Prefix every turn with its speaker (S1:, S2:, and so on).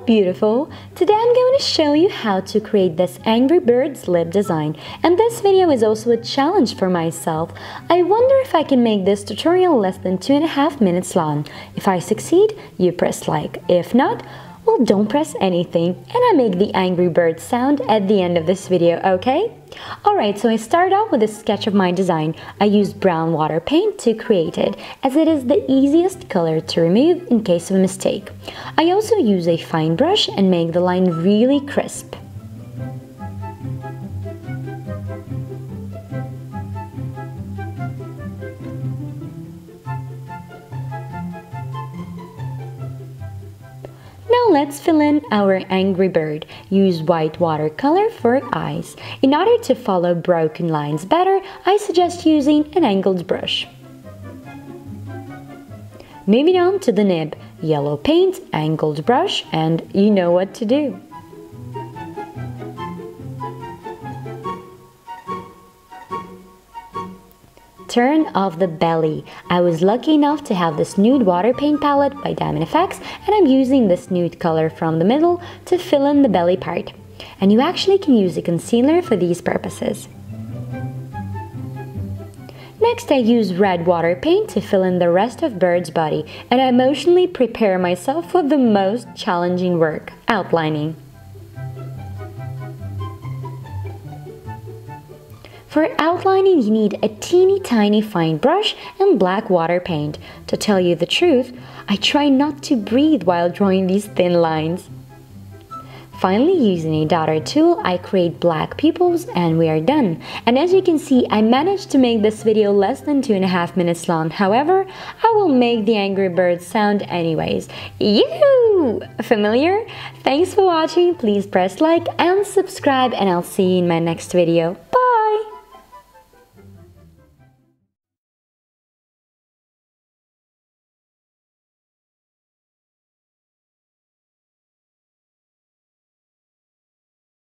S1: beautiful! Today I'm going to show you how to create this Angry Birds lip design, and this video is also a challenge for myself. I wonder if I can make this tutorial less than 2.5 minutes long. If I succeed, you press like. If not, well, don't press anything, and I make the Angry Bird sound at the end of this video, okay? Alright, so I started off with a sketch of my design. I used brown water paint to create it, as it is the easiest color to remove in case of a mistake. I also use a fine brush and make the line really crisp. Now let's fill in our Angry Bird. Use white watercolor for eyes. In order to follow broken lines better, I suggest using an angled brush. Moving on to the nib, yellow paint, angled brush, and you know what to do. Turn off the belly. I was lucky enough to have this nude water paint palette by Diamond FX, and I'm using this nude color from the middle to fill in the belly part. And you actually can use a concealer for these purposes. Next, I use red water paint to fill in the rest of Bird's body, and I emotionally prepare myself for the most challenging work, outlining. For outlining, you need a teeny tiny fine brush and black water paint. To tell you the truth, I try not to breathe while drawing these thin lines. Finally, using a dotter tool, I create black pupils and we are done. And as you can see, I managed to make this video less than 2.5 minutes long. However, I will make the Angry Bird sound anyways. Yoo-hoo! Familiar? Thanks for watching. Please press like and subscribe, and I'll see you in my next video.